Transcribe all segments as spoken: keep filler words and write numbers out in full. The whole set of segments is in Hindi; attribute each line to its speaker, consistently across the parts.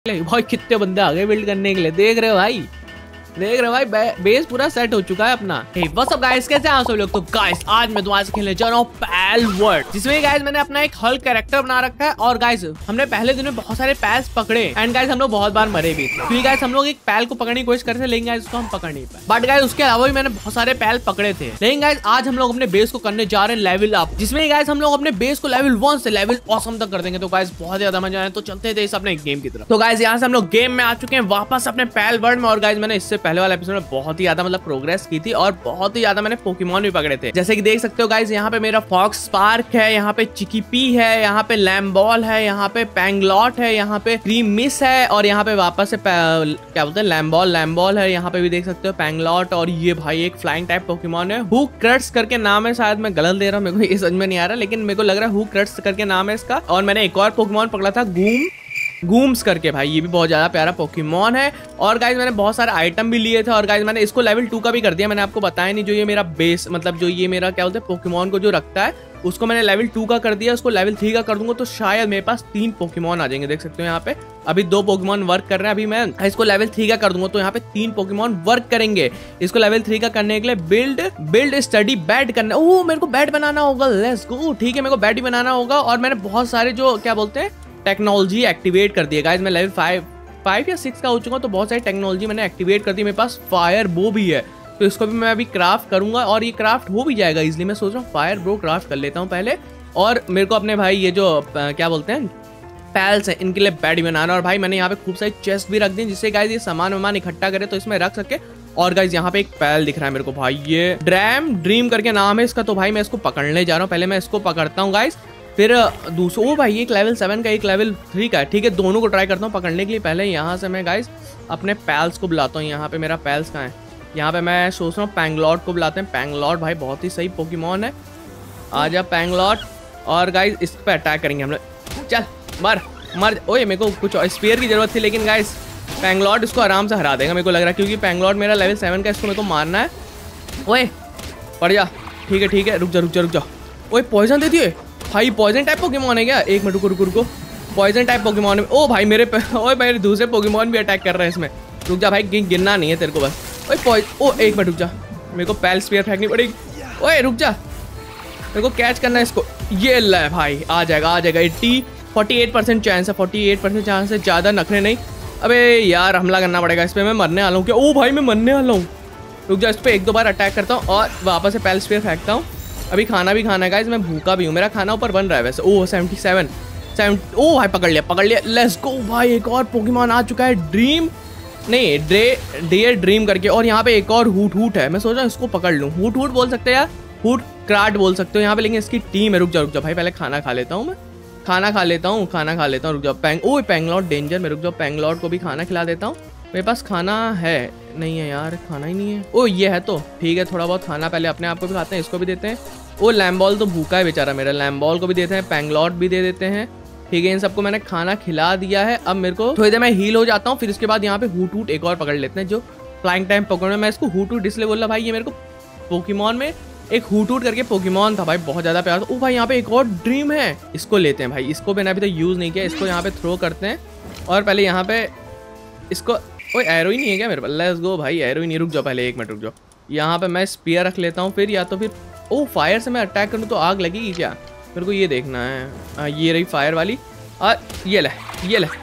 Speaker 1: भाई कितने बंदे आ गए बिल्ड करने के लिए, देख रहे हो भाई, देख रहे हो भाई, बे, बेस पूरा सेट हो चुका है अपना। हे व्हाट्स अप गाइस, कैसे हैं आप सब लोग। तो गाइस आज मैं तुम्हारे से खेलने जा रहा हूँ पैल वर्ल्ड, जिसमें गाइस मैंने अपना एक हल्क कैरेक्टर बना रखा है। और गाइस हमने पहले दिन में बहुत सारे पैल्स पकड़े एंड गाइस हम लोग बहुत बार मरे भी थे, क्योंकि गाइस हम लोग एक पैल को पकड़ने की कोशिश करते थे, लेकिन गाइस उसको हम पकड़ नहीं पाए। बट गाइस उसके अलावा भी मैंने बहुत सारे पैल पकड़े थे। लेकिन गाइस आज हम लोग अपने बेस को करने जा रहे हैं लेवल अप, जिसमें गाइस हम लोग अपने बेस को लेवल वन से लेवल ऑसम तक कर देंगे। तो गाइस बहुत ज्यादा मजा आए, तो चलते थे इस अपने गेम की तरफ। तो गाइस यहाँ से हम लोग गेम में आ चुके हैं वापस अपने पैल वर्ल्ड में। और गाइस मैंने इससे पहले वाले एपिसोड में बहुत ही ज्यादा मतलब प्रोग्रेस की थी और बहुत ही ज्यादा मैंने पोकेमॉन भी पकड़े थे। जैसे कि देख सकते हो गाइस, यहाँ पे मेरा फॉक्स स्पार्क है, यहाँ पे चिकीपी है, यहाँ पे लैम्बॉल है, यहाँ पे पैंगलॉट है, यहाँ पे क्रीम मिस है, और यहाँ पे वापस से क्या बोलते हैं लैम्बॉल लैम्बॉल है। यहाँ पे भी देख सकते हो पैंगलॉट। और ये भाई एक फ्लाइंग टाइप पोकेमॉन है, हु क्रट्स करके नाम है, शायद मैं गलत दे रहा हूँ, मेरे को ये समझ में नहीं आ रहा, लेकिन मेरे को लग रहा है हु क्रट्स करके नाम है इसका। और मैंने एक और पोकेमॉन पकड़ा था गूम गूम्स करके, भाई ये भी बहुत ज्यादा प्यारा पोकेमॉन है। और गाइज मैंने बहुत सारे आइटम भी लिए थे, और गाइज मैंने इसको लेवल टू का भी कर दिया। मैंने आपको बताया नहीं, जो ये मेरा बेस मतलब जो ये मेरा क्या बोलते हैं पोकेमॉन को जो रखता है, उसको मैंने लेवल टू का कर दिया। उसको लेवल थ्री का कर दूंगा तो शायद मेरे पास तीन पोकेमॉन आ जाएंगे। देख सकते हो यहाँ पे अभी दो पोकेमॉन वर्क कर रहे हैं। अभी मैं इसको लेवल थ्री का कर दूंगा तो यहाँ पे तीन पोकेमॉन वर्क करेंगे। इसको लेवल थ्री का करने के लिए बिल्ड बिल्ड स्टडी बेड करना, ओह मेरे को बेड बनाना होगा, लेट्स गो। ठीक है, मेरे को बेड ही बनाना होगा। और मैंने बहुत सारे जो क्या बोलते हैं टेक्नोलॉजी एक्टिवेट कर दिया गाइस। मैं लेवल फाइव फाइव या सिक्स का हो चुका हूँ, तो बहुत सारी टेक्नोलॉजी मैंने एक्टिवेट कर दी। मेरे पास फायर बो भी है, तो इसको भी मैं अभी क्राफ्ट करूंगा और ये क्राफ्ट हो भी जाएगा इजीली। मैं सोच रहा हूँ फायर बो क्राफ्ट कर लेता हूँ पहले। और मेरे को अपने भाई ये जो क्या बोलते हैं पैल्स है, इनके लिए बेड बनाना। और भाई मैंने यहाँ पे खूब सारी चेस्ट भी रख दी, जिससे गाइस ये सामान वामान इकट्ठा करे तो इसमें रख सके। और गाइस यहाँ पे एक पैल दिख रहा है मेरे को भाई, ये ड्रैम ड्रीम करके नाम है इसका। तो भाई मैं इसको पकड़ने जा रहा हूँ, पहले मैं इसको पकड़ता हूँ गाइस, फिर दूसरा। ओ भाई एक लेवल सेवन का एक लेवल थ्री का है। ठीक है, दोनों को ट्राई करता हूँ पकड़ने के लिए। पहले यहाँ से मैं गाइस अपने पैल्स को बुलाता हूँ। यहाँ पे मेरा पैल्स कहाँ है, यहाँ पे मैं सोच रहा हूँ पैंगलॉट को बुलाते हैं। पैंगलॉट भाई बहुत ही सही पोकेमॉन है, आजा पैंगलॉट। और गाइस इस पे अटैक करेंगे हम लोग, चल मर मर। ओए मेरे को कुछ स्पेयर की जरूरत थी, लेकिन गाइस पैंगलॉट इसको आराम से हरा देगा मेरे को लग रहा है, क्योंकि पैंगलॉट मेरा लेवल सेवन का, इसको मेरे को मारना है। ओए पड़ जा, ठीक है ठीक है, रुक जा रुक जा रुक जा। ओए पॉइजन दे दिए भाई, पॉइजन टाइप पोकेमॉन है क्या? एक मिनट रुको रुको रुको, पॉइजन टाइप पोकेमॉन है। ओ भाई मेरे ओए मेरे दूसरे पोकेमॉन भी अटैक कर रहे हैं इसमें। रुक जा भाई, गिरना नहीं है तेरे को बस। ओए पॉइज ओ एक मिनट रुक जा, मेरे को पैल स्पीयर फेंकनी पड़ेगी। ओए रुक जा, मेरे को कैच करना है इसको। ये ले भाई, आ जाएगा आ जाएगा। Eighty forty eight percent chance है, फोर्टी एट परसेंट चांस है, ज़्यादा नखरे नहीं। अबे यार हमला करना पड़ेगा इस पर, मैं मरने वाला हूँ क्या? ओ भाई मैं मरने वाला हूँ, रुक जा। इस पर एक दो बार अटैक करता हूँ और वापस से पैल स्पीयर फेंकता हूँ। अभी खाना भी खाना है गाइस, मैं भूखा भी हूँ, मेरा खाना ऊपर बन रहा है वैसे। ओह सेवेंटी सेवन सेवेंटी, ओ भाई पकड़ लिया पकड़ लिया, लेट्स गो भाई। एक और पोकेमॉन आ चुका है, ड्रीम नहीं ड्रे डियर ड्रीम करके। और यहाँ पे एक और हुट हुट है, मैं सोच रहा हूँ इसको पकड़ लूँ। हुट हुट बोल सकते हैं यार, हुट क्राट बोल सकते हो यहाँ पे, लेकिन इसकी टीम है। रुक जा रुक जा भाई, पहले खाना खा लेता हूँ, मैं खाना खा लेता हूँ खाना खा लेता हूँ रुक जाओ। पैंग ओ पैंगलॉट डेंजर में, रुक जाओ पैंगलॉट को भी खाना खिला देता हूँ। मेरे पास खाना है नहीं है यार, खाना ही नहीं है। ओ ये है तो ठीक है, थोड़ा बहुत खाना पहले अपने आप को भी खाते हैं, इसको भी देते हैं। ओ लैम्बॉल तो भूखा है बेचारा मेरा, लैम्बॉल को भी देते हैं, पैंगलॉट भी दे देते हैं। ठीक है, इन सबको मैंने खाना खिला दिया है। अब मेरे को थोड़ी देर मैं हील हो जाता हूँ, फिर उसके बाद यहाँ पे हुट हुट एक और पकड़ लेते हैं, जो फ्लाइंग टाइम पकड़ने। मैं इसको हुट हुट इसलिए बोल रहा भाई, ये मेरे को पोकेमॉन में एक हुट हुट करके पोकेमॉन था भाई, बहुत ज्यादा प्यार था। ओ भाई यहाँ पे एक और ड्रीम है, इसको लेते हैं भाई। इसको मैंने अभी तक यूज नहीं किया, इसको यहाँ पे थ्रो करते हैं। और पहले यहाँ पे इसको, ओए एरो ही नहीं है क्या मेरे पास? लेट्स गो भाई, एरो ही नहीं। रुक जाओ पहले एक मिनट रुक जाओ, यहाँ पे मैं स्पीयर रख लेता हूँ। फिर या तो फिर ओ फायर से मैं अटैक करूँ तो आग लगेगी क्या, मेरे को ये देखना है। आ, ये रही फायर वाली, और ये ले ये ले,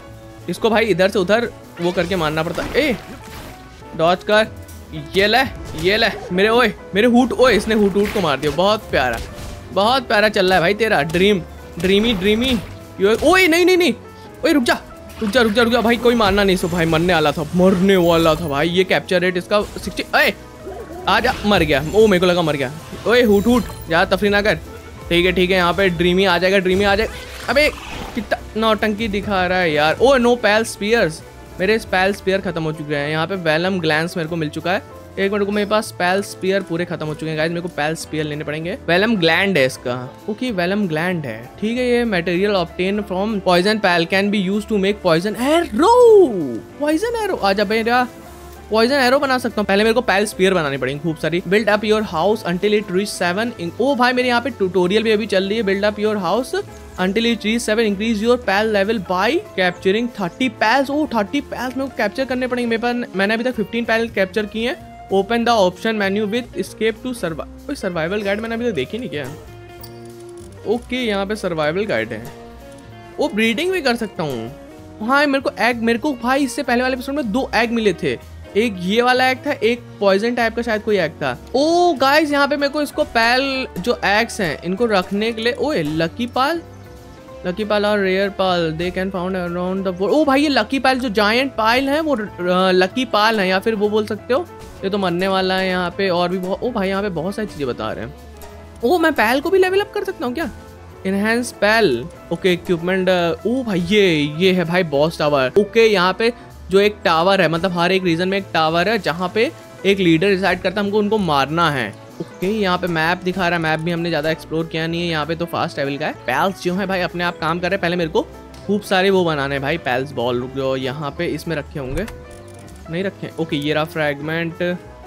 Speaker 1: इसको भाई इधर से उधर वो करके मारना पड़ता है। ए डॉज कर, ये ले ये ले मेरे, ओए मेरे हुट, ओए इसने हुट हुट को मार दिया। बहुत प्यारा बहुत प्यारा चल रहा है भाई तेरा ड्रीम ड्रीमी ड्रीमी। ओए नहीं नहीं नहीं, ओए रुक जा रुक जा रुक जा रुक जा भाई, कोई मारना नहीं इसको भाई, मरने वाला था मरने वाला था भाई। ये कैप्चर रेट इसका सिक्सटी, ओए आ जा, मर गया। ओ मेरे को लगा मर गया। ओए हुट हुट जा, तफरी ना कर। ठीक है ठीक है, यहाँ पे ड्रीमी आ जाएगा ड्रीमी आ जाएगा। अबे कितना नौटंकी दिखा रहा है यार। ओ नो पैल स्पीयर्स, मेरे पैल स्पीयर खत्म हो चुके हैं। यहाँ पे वेलम ग्लैंस मेरे को मिल चुका है। एक मिनट को, मेरे पास पैल स्पीयर पूरे खत्म हो चुके हैं गाइस, मेरे को पैल स्पीयर लेने पड़ेगे। वेलम ग्लैंड है इसका, ओके वेलम ग्लैंड है। ठीक है, ये material obtain from poison pal can be used to make poison arrow. Poison arrow आजा बेटा, पॉइजन एरो बना सकता हूँ। पहले मेरे को पैल स्पीयर बनानी पड़ेगी खूब सारी। Build up your house until it reach seven. ओ भाई मेरे यहाँ पे ट्यूटोरियल भी अभी चल रही है, build up your house Until it reach seven, increase your pal level by capturing thirty pals. ओ thirty pals मेरे को कैप्चर करने पड़ेंगे। मेरे पास मैंने अभी तक fifteen पैल कैप्चर किए हैं। Open the option menu with escape to survive. कोई सर्वाइवल गाइड मैंने अभी तक देखी नहीं क्या। ओके यहाँ पे सर्वाइवल गाइड है। वो ब्रीडिंग भी कर सकता हूँ। हाँ मेरे को एग, मेरे को भाई इससे पहले वाले एपिसोड में दो एग मिले थे। एक ये वाला एग था, एक पॉइजन टाइप का शायद कोई एग था। ओ गाइस यहाँ पे मेरे को इसको पैल जो एग्स हैं इनको रखने के लिए, ओए लकी पाल, लकी पाल और rare pal they can found around the world. ओ भाई ये लकी पाल जो जायंट पाल है वो लकी पाल है, या फिर वो बोल सकते हो ये तो मरने वाला है यहाँ पे। और भी बहुत, ओ भाई यहाँ पे बहुत सारी चीजें बता रहे हैं। ओ मैं पैल को भी लेवल अप कर सकता हूँ क्या। Enhance pal, okay equipment. ओ भाई ये ये है भाई बॉस टावर। ओके यहाँ पे जो एक टावर है, मतलब हर एक रीजन में एक टावर है जहाँ पे एक लीडर डिसाइड करता है हमको उनको मारना है। ओके यहाँ पे मैप दिखा रहा है। मैप भी हमने ज़्यादा एक्सप्लोर किया नहीं है। यहाँ पे तो फास्ट ट्रैवल का है। पैल्स जो है भाई अपने आप काम कर रहे हैं। पहले मेरे को खूब सारे वो बनाने हैं भाई पैल्स बॉल, जो यहाँ पे इसमें रखे होंगे, नहीं रखे। ओके ये रहा फ्रैगमेंट,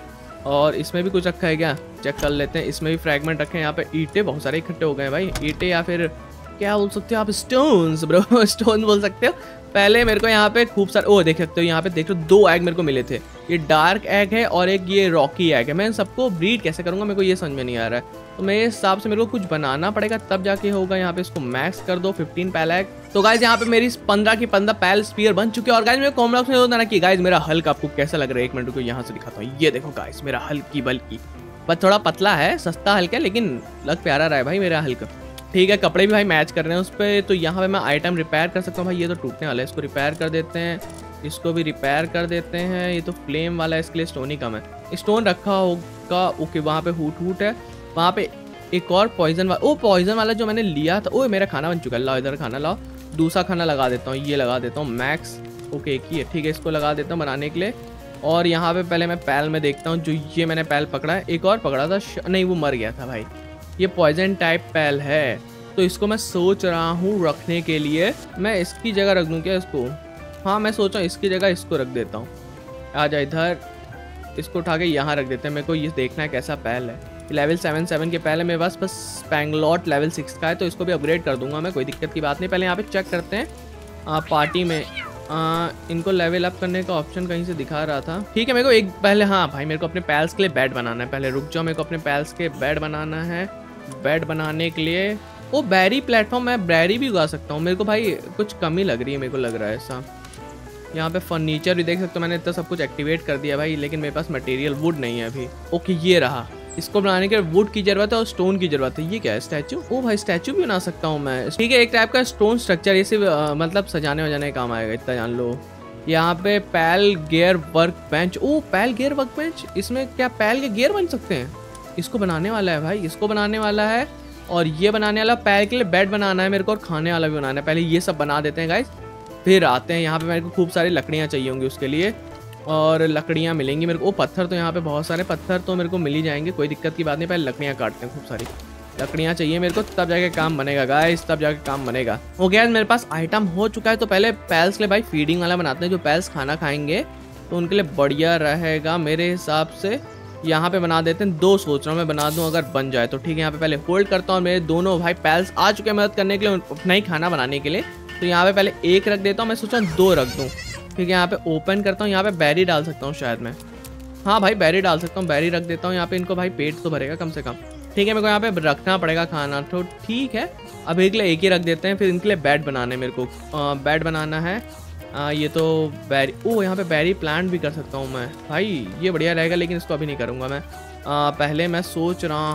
Speaker 1: और इसमें भी कुछ रखा है क्या, चेक कर लेते हैं। इसमें भी फ्रैगमेंट रखे हैं। यहाँ पे ईंटे बहुत सारे इकट्ठे हो गए हैं भाई। ईंटे या फिर क्या बोल सकते हो आप, स्टोन्स ब्रो, स्टोन बोल सकते हो। पहले मेरे को यहाँ पे खूब सारे, ओ देख सकते हो यहाँ पे देख लो दो एग मेरे को मिले थे। ये डार्क एग है और एक ये रॉकी एग है। मैं इन सबको ब्रीड कैसे करूँगा मेरे को ये समझ में नहीं आ रहा है। तो मेरे हिसाब से मेरे को कुछ बनाना पड़ेगा तब जाके होगा। यहाँ पे इसको मैक्स कर दो फिफ्टीन पैल एग। तो गाइज यहाँ पे मेरी पंद्रह की पंद्रह पैल स्पीयर बन चुके हैं। और गाइज मेरे कॉमेंट बॉक्स में होता ना कि गाइज मेरा हल्क आपको कैसा लग रहा है। एक मिनट को यहाँ से दिखाता हूँ। ये देखो गाइज मेरा हल्क की बल्कि बस थोड़ा पतला है, सस्ता हल्का है, लेकिन लग प्यारा रहा है भाई मेरा हल्क। ठीक है कपड़े भी भाई मैच कर रहे हैं उस पर। तो यहाँ पे मैं आइटम रिपेयर कर सकता हूँ भाई। ये तो टूटने वाला है, इसको रिपेयर कर देते हैं। इसको भी रिपेयर कर देते हैं। ये तो फ्लेम वाला है, इसके लिए स्टोन ही कम है। स्टोन रखा होगा। ओके वहाँ पे हूट हूट है। वहाँ पे एक और पॉइजन वाला, ओ पॉइजन वाला जो मैंने लिया था। ओ मेरा खाना बन चुका है। लाओ इधर खाना लाओ। दूसरा खाना लगा देता हूँ, ये लगा देता हूँ मैक्स। ओके एक ही है, ठीक है इसको लगा देता हूँ बनाने के लिए। और यहाँ पे पहले मैं पैल में देखता हूँ। जो ये मैंने पैल पकड़ा है, एक और पकड़ा था, नहीं वो मर गया था भाई। ये पॉइजन टाइप पैल है, तो इसको मैं सोच रहा हूँ रखने के लिए मैं इसकी जगह रख दूँ क्या इसको। हाँ मैं सोच रहा हूँ इसकी जगह इसको रख देता हूँ। आ जा इधर, इसको उठा के यहाँ रख देते हैं। मेरे को ये देखना है कैसा पैल है। लेवल सेवन सेवन के पहले मेरे पास बस स्पैंगलॉट लेवल सिक्स का है, तो इसको भी अपग्रेड कर दूंगा मैं, कोई दिक्कत की बात नहीं। पहले यहाँ पे चेक करते हैं आ, पार्टी में आ, इनको लेवल अप करने का ऑप्शन कहीं से दिखा रहा था। ठीक है मेरे को एक पहले, हाँ भाई मेरे को अपने पैल्स के लिए बेड बनाना है। पहले रुक जाओ, मेरे को अपने पैल्स के बेड बनाना है। बेड बनाने के लिए वो बैरी प्लेटफॉर्म, मैं बैरी भी उगा सकता हूँ। मेरे को भाई कुछ कमी लग रही है, मेरे को लग रहा है ऐसा। यहाँ पे फर्नीचर भी देख सकते हो, मैंने इतना सब कुछ एक्टिवेट कर दिया भाई, लेकिन मेरे पास मटेरियल वुड नहीं है अभी। ओके ये रहा, इसको बनाने के लिए वुड की जरूरत है और स्टोन की जरूरत है। ये क्या है, स्टैचू? ओ भाई स्टैचू भी बना सकता हूँ मैं। ठीक है एक टाइप का स्टोन स्ट्रक्चर, इसे मतलब सजाने वजाने का काम आएगा, इतना जान लो। यहाँ पे पैल गेयर वर्क बेंच। ओ पैल गेयर वर्क बेंच, इसमें क्या पैल के गेयर बन सकते हैं? इसको बनाने वाला है भाई, इसको बनाने वाला है। और ये बनाने वाला पैल के लिए बेड बनाना है मेरे को, और खाने वाला भी बनाना है। पहले ये सब बना देते हैं गाइस, फिर आते हैं। यहाँ पे मेरे को खूब सारी लकड़ियाँ चाहिए होंगी उसके लिए, और लकड़ियाँ मिलेंगी मेरे को। ओ पत्थर तो यहाँ पे बहुत सारे पत्थर तो मेरे को मिल ही जाएंगे, कोई दिक्कत की बात नहीं। पहले लकड़ियाँ काटते हैं, खूब सारी लकड़ियाँ चाहिए मेरे को, तब जाके काम बनेगा गाइस, तब जाके काम बनेगा। हो गया मेरे पास आइटम हो चुका है। तो पहले पैल्स के लिए भाई फीडिंग वाला बनाते हैं, जो पैल्स खाना खाएंगे तो उनके लिए बढ़िया रहेगा मेरे हिसाब से। यहाँ पे बना देते हैं, दो सोच रहा हूँ मैं बना दूँ, अगर बन जाए तो ठीक है। यहाँ पे पहले होल्ड करता हूँ, मेरे दोनों भाई पैल्स आ चुके हैं मदद करने के लिए, अपना ही खाना बनाने के लिए। तो यहाँ पे पहले एक रख देता हूँ, मैं सोचा दो रख दूँ। ठीक है यहाँ पे ओपन करता हूँ, यहाँ पे बैरी डाल सकता हूँ शायद मैं। हाँ भाई बैरी डाल सकता हूँ, बैरी रख देता हूँ यहाँ पे। इनको भाई पेट तो भरेगा कम से कम। ठीक है मेरे को यहाँ पे रखना पड़ेगा खाना, तो ठीक है अब एक लिए एक ही रख देते हैं। फिर इनके लिए बेड बनाने मेरे को, बेड बनाना है। आ, ये तो बैरी, ओ यहाँ पे बैरी प्लांट भी कर सकता हूँ मैं भाई, ये बढ़िया रहेगा, लेकिन इसको अभी नहीं करूँगा मैं। आ, पहले मैं सोच रहा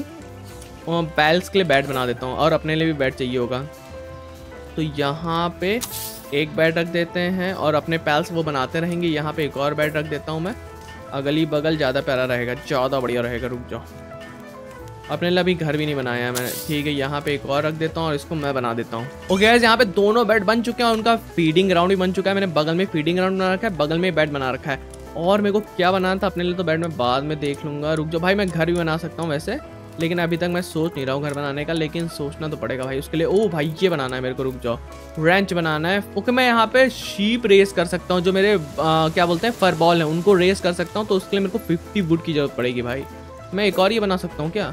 Speaker 1: हूँ पैल्स के लिए बेड बना देता हूँ, और अपने लिए भी बेड चाहिए होगा। तो यहाँ पे एक बेड रख देते हैं, और अपने पैल्स वो बनाते रहेंगे। यहाँ पे एक और बेड रख देता हूँ मैं, अगली बगल, ज़्यादा प्यारा रहेगा, ज़्यादा बढ़िया रहेगा। रुक जाओ, अपने लिए अभी घर भी नहीं बनाया है मैंने। ठीक है यहाँ पे एक और रख देता हूँ, और इसको मैं बना देता हूँ। ओके गाइस यहाँ पे दोनों बेड बन चुके हैं, और उनका फीडिंग ग्राउंड भी बन चुका है। मैंने बगल में फीडिंग ग्राउंड बना रखा है, बगल में बेड बना रखा है। और मेरे को क्या बनाना था अपने लिए, तो बेड में बाद में देख लूँगा। रुक जाओ भाई, मैं घर भी बना सकता हूँ वैसे, लेकिन अभी तक मैं सोच नहीं रहा हूँ घर बनाने का, लेकिन सोचना तो पड़ेगा भाई उसके लिए। ओ भाई ये बनाना है मेरे को, रुक जाओ, रेंच बनाना है। ओके मैं यहाँ पे शीप रेस कर सकता हूँ, जो मेरे आ, क्या बोलते हैं फरबॉल है, उनको रेस कर सकता हूँ। तो उसके लिए मेरे को फिफ्टी वुड की जरूरत पड़ेगी भाई। मैं एक और ये बना सकता हूँ क्या?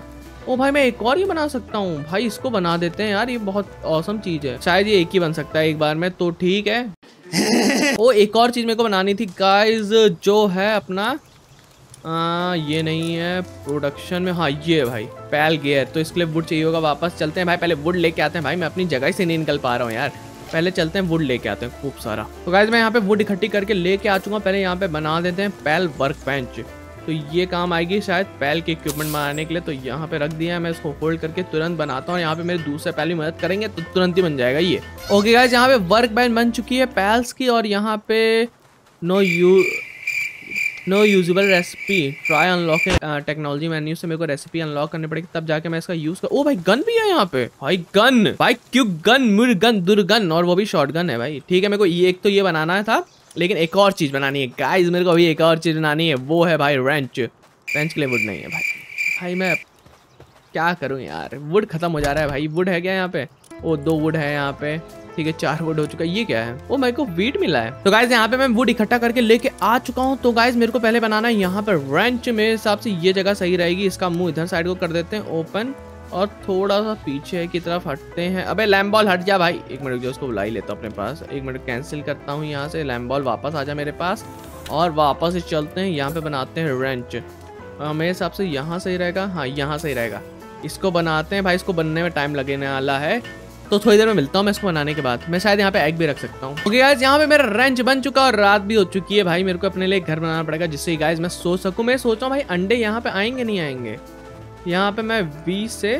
Speaker 1: ओ भाई मैं एक और ही बना सकता हूँ भाई, इसको बना देते हैं यार, ये बहुत औसम चीज है। शायद ये एक ही बन सकता है एक बार में, तो ठीक है। ओ एक और चीज मेरे को बनानी थी गाइज, जो है अपना आ, ये नहीं है प्रोडक्शन में, हाँ ये भाई पैल गियर, तो इसके लिए वुड चाहिए होगा। वापस चलते हैं भाई, पहले वुड लेके आते हैं भाई, मैं अपनी जगह से नहीं निकल पा रहा हूँ यार। पहले चलते हैं वुड लेके आते हैं खूब सारा। तो गाइस मैं यहाँ पे वुड इकट्ठी करके लेके आ चुका हूँ। पहले यहाँ पे बना देते हैं पैल वर्क बेंच, तो ये काम आएगी शायद पैल के इक्विपमेंट बनाने के लिए। तो यहाँ पे रख दिया है, मैं इसको होल्ड करके तुरंत बनाता हूँ। यहाँ पे मेरे दूसरे पैल भी मदद करेंगे तो तुरंत ही बन जाएगा ये। ओके गाइस यहाँ पे वर्क बेंच बन चुकी है पैल्स की, और यहाँ पे no you know usable recipe, try unlock technology menu से मेरे को रेसिपी अनलॉक करनी पड़ेगी, तब जाके मैं इसका यूज कर। ओ भाई गन भी है यहाँ पे भाई, गन भाई क्यों गन मुर्गन दुर्गन, और वो भी शॉर्ट गन है भाई। ठीक है मेरे को ये एक तो ये बनाना था, लेकिन एक और चीज बनानी है गाइस, मेरे को अभी एक और चीज बनानी है, वो है भाई रेंच। रेंच के लिए वुड नहीं है भाई। भाई मैं क्या करूँ यार, वुड खत्म हो जा रहा है भाई। वुड है क्या यहाँ पे? ओ दो वुड है यहाँ पे, ठीक है चार वुड हो चुका है। ये क्या है? वो मेरे को वीट मिला है। तो गाइस यहाँ पे मैं वुड इकट्ठा करके लेके आ चुका हूँ। तो गाइस मेरे को पहले बनाना है यहाँ पर रेंच। मेरे हिसाब से ये जगह सही रहेगी। इसका मुंह इधर साइड को कर देते हैं ओपन, और थोड़ा सा पीछे की तरफ हटते हैं। अबे लैम्प बॉल हट जा भाई, एक मिनट जो उसको बुला ही लेता हूँ अपने पास। एक मिनट कैंसिल करता हूँ यहाँ से, लैम्प बॉल वापस आ जा मेरे पास, और वापस से चलते हैं यहाँ पे बनाते हैं रेंच। मेरे हिसाब से यहाँ सही रहेगा, हाँ यहाँ सही रहेगा। इसको बनाते हैं भाई, इसको बनने में टाइम लगने वाला है, तो थोड़ी देर में मिलता हूँ मैं इसको बनाने के बाद। मैं शायद यहाँ पे एग भी रख सकता हूँ। ओके गाइस यहाँ पे मेरा रेंच बन चुका और रात भी हो चुकी है भाई। मेरे को अपने लिए घर बनाना पड़ेगा, जिससे गाइस मैं सो सकूँ। मैं सोच रहा हूँ भाई अंडे यहाँ पे आएंगे नहीं आएंगे। यहाँ पे मैं बीस से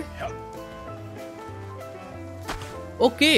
Speaker 1: ओके,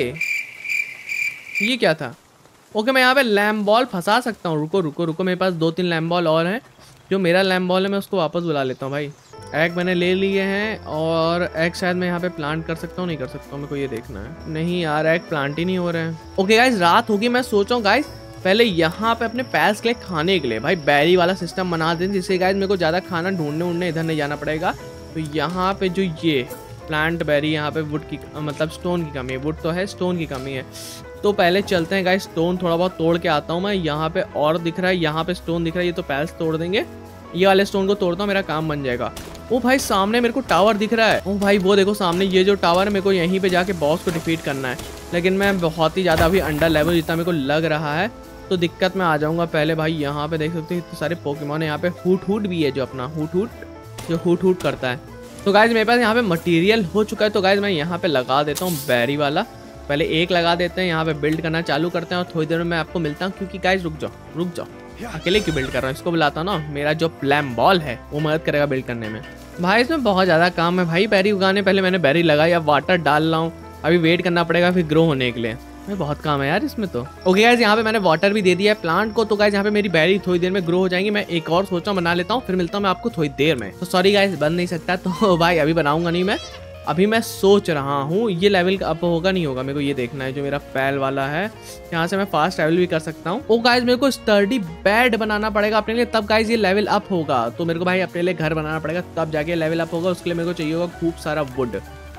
Speaker 1: ये क्या था? ओके मैं यहाँ पे लैम्प बॉल फंसा सकता हूँ। रुको रुको रुको, मेरे पास दो तीन लैम्प बॉल और हैं। जो मेरा लैम्प बॉल है मैं उसको वापस बुला लेता हूँ भाई। एग मैंने ले लिए हैं, और एग शायद मैं यहाँ पे प्लांट कर सकता हूँ, नहीं कर सकता हूँ, मेरे को ये देखना है। नहीं यार एग प्लांट ही नहीं हो रहे हैं। ओके गाइस रात होगी, मैं सोच रहा हूँ गाइस पहले यहाँ पे अपने पैल्स के लिए खाने के लिए भाई बैरी वाला सिस्टम बना दें, जिससे गाइस मेरे को ज़्यादा खाना ढूंढने उड़ने इधर नहीं जाना पड़ेगा। तो यहाँ पे जो ये प्लांट बेरी, यहाँ पे वुड की मतलब स्टोन की कमी है। वुड तो है, स्टोन की कमी है। तो पहले चलते हैं गाइस, स्टोन थोड़ा बहुत तोड़ के आता हूँ मैं। यहाँ पे और दिख रहा है, यहाँ पे स्टोन दिख रहा है, ये तो पैल्स तोड़ देंगे। ये वाले स्टोन को तोड़ता हूँ, मेरा काम बन जाएगा। ओ भाई सामने मेरे को टावर दिख रहा है। ओ भाई वो देखो सामने ये जो टावर है, मेरे को यहीं पे जाके बॉस को डिफीट करना है। लेकिन मैं बहुत ही ज़्यादा अभी अंडर लेवल जितना मेरे को लग रहा है, तो दिक्कत में आ जाऊँगा। पहले भाई यहाँ पे देख सकते हो इतने सारे पोकेमॉन है। यहाँ पे हुट हुट भी है, जो अपना हुट हुट जो हुट हुट करता है। तो गाइज मेरे पास यहाँ पे मटेरियल हो चुका है। तो गाइज मैं यहाँ पे लगा देता हूँ बैरी वाला। पहले एक लगा देते हैं, यहाँ पे बिल्ड करना चालू करते हैं, और थोड़ी देर में मैं आपको मिलता हूँ। क्योंकि गाइज रुक जाओ रुक जाओ, अकेले क्यों बिल्ड कर रहा हूँ? इसको बुलाता हूँ ना, मेरा जो लैम्प बॉल है वो मदद करेगा बिल्ड करने में। भाई इसमें बहुत ज़्यादा काम है भाई, बैरी उगाने। पहले मैंने बैरी लगाई, अब वाटर डाल रहा हूँ, अभी वेट करना पड़ेगा फिर ग्रो होने के लिए। भाई बहुत काम है यार इसमें तो। ओके गाइस यहाँ पे मैंने वाटर भी दे दिया है प्लांट को। तो गाइस यहाँ पे मेरी बैरी थोड़ी देर में ग्रो हो जाएंगी। मैं एक और सोच रहा हूँ बना लेता हूँ, फिर मिलता हूँ मैं आपको थोड़ी देर में। तो सॉरी गाइस बन नहीं सकता, तो भाई अभी बनाऊंगा नहीं मैं। अभी मैं सोच रहा हूँ ये लेवल अप होगा नहीं होगा, मेरे को ये देखना है। जो मेरा पैल वाला है, यहाँ से मैं फास्ट ट्रैवल भी कर सकता हूँ। ओ गाइस मेरे को स्टर्डी बेड बनाना पड़ेगा अपने लिए, तब गाइस ये लेवल अप होगा। तो मेरे को भाई अपने लिए घर बनाना पड़ेगा, तब जाके लेवल अप होगा। उसके लिए मेरे को चाहिए होगा खूब सारा वुड,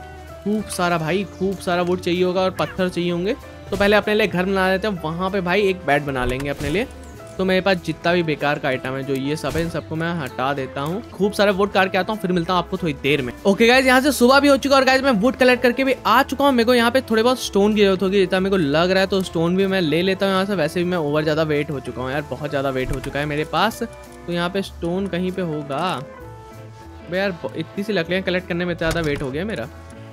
Speaker 1: खूब सारा भाई खूब सारा वुड चाहिए होगा, और पत्थर चाहिए होंगे। तो पहले अपने लिए घर बना लेते हैं, वहाँ पे भाई एक बेड बना लेंगे अपने लिए। तो मेरे पास जितना भी बेकार का आइटम है, जो ये सब है, इन सबको मैं हटा देता हूँ। खूब सारे वुड काट के आता हूँ, फिर मिलता हूँ आपको थोड़ी देर में। ओके गाइज यहाँ से सुबह भी हो चुका है, और गाइज मैं वुड कलेक्ट करके भी आ चुका हूँ। मेरे को यहाँ पे थोड़े बहुत स्टोन की जरूरत होगी, जितना मेरे को लग रहा है। तो स्टोन भी मैं ले लेता हूँ यहाँ से। वैसे भी मैं ओवर ज़्यादा वेट हो चुका हूँ यार, बहुत ज़्यादा वेट हो चुका है मेरे पास। तो यहाँ पे स्टोन कहीं पे होगा भाई यार, इतनी सी लकड़ियाँ कलेक्ट करने में ज़्यादा वेट हो गया मेरा।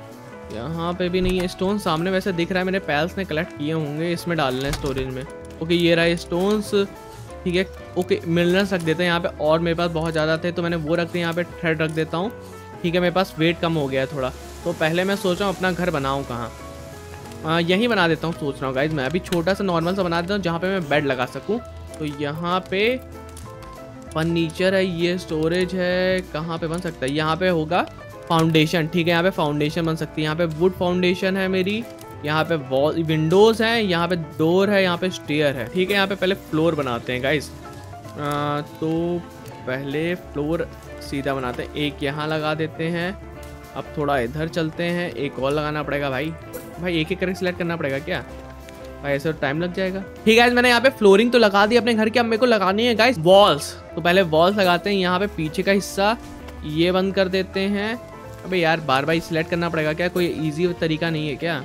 Speaker 1: यहाँ पे भी नहीं है स्टोन, सामने वैसे दिख रहा है मेरे पैल्स ने कलेक्ट किए होंगे, इसमें डालना है स्टोरेज में। ओके ये रहा स्टोन्स, ठीक है। ओके मिनरल्स रख देते हैं यहाँ पे, और मेरे पास बहुत ज़्यादा थे तो मैंने वो रख दिए। यहाँ पे थ्रेड रख देता हूँ, ठीक है। मेरे पास वेट कम हो गया है थोड़ा। तो पहले मैं सोच रहा हूँ अपना घर बनाऊँ कहाँ, यहीं बना देता हूँ सोच रहा हूँ गाइज मैं। अभी छोटा सा नॉर्मल सा बना देता हूँ, जहाँ पे मैं बेड लगा सकूँ। तो यहाँ पे फर्नीचर है, ये स्टोरेज है, कहाँ पे बन सकता है? यहाँ पे होगा फाउंडेशन, ठीक है। यहाँ पे फाउंडेशन बन सकती है। यहाँ पे वुड फाउंडेशन है मेरी, यहाँ पे वॉल विंडोज़ हैं, यहाँ पे डोर है, यहाँ पे स्टेयर है, ठीक है। यहाँ पे पहले फ्लोर बनाते हैं गाइस। तो पहले फ्लोर सीधा बनाते हैं, एक यहाँ लगा देते हैं। अब थोड़ा इधर चलते हैं, एक और लगाना पड़ेगा भाई। भाई एक एक करके सिलेक्ट करना पड़ेगा क्या भाई? ऐसे टाइम लग जाएगा। ठीक है मैंने यहाँ पे फ्लोरिंग तो लगा दी अपने घर के। अब मेरे को लगानी है गाइस वॉल्स। तो पहले वॉल्स लगाते हैं। यहाँ पे पीछे का हिस्सा ये बंद कर देते हैं, अबे यार बार बार सिलेक्ट करना पड़ेगा क्या, कोई इजी तरीका नहीं है क्या?